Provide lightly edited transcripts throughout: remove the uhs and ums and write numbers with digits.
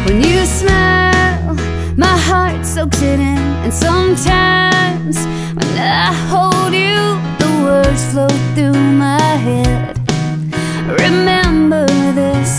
When you smile, my heart soaks it in. And sometimes when I hold you, the words flow through my head. Remember this,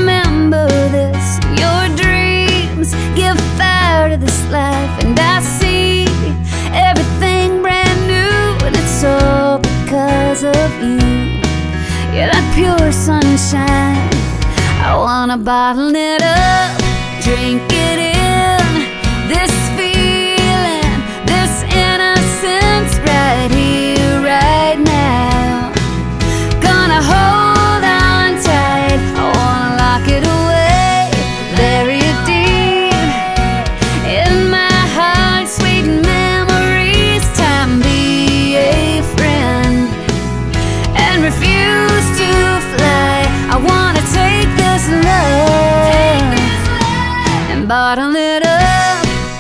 your dreams give fire to this life. And I see everything brand new, and it's all because of you. You're that pure sunshine. I wanna bottle it up, drink it in. This feeling, this innocence right here, right now. Gonna hold on tight, I wanna lock it away, bury it deep in my heart. Sweet memories, time be a friend and refuse to fly. I wanna take this love and bottle it up.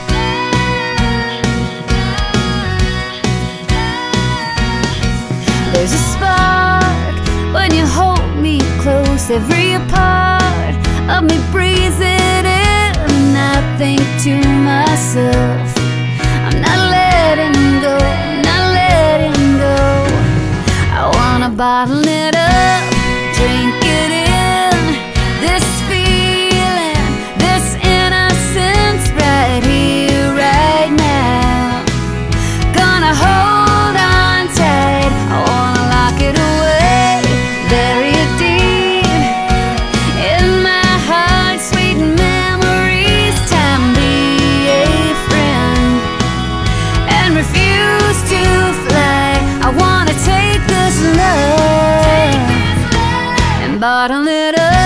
There's a spark when you hold me close. Every part of me breathes it in, and I think to myself, I'm not letting go, not letting go. I wanna bottle it up, drink it in. This feeling, this innocence right here, right now. Gonna hold on tight, I wanna lock it away, bury it deep in my heart. Sweet memories, time be a friend and refuse to fly. I wanna take this love and bottle it up.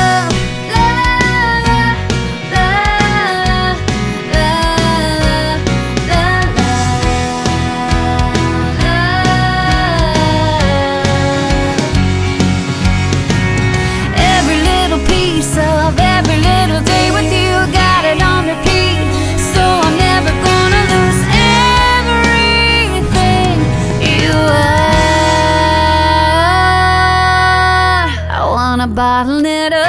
Every little piece of every little day with you, got it on repeat. So I'm never gonna lose everything you are. I wanna bottle it up.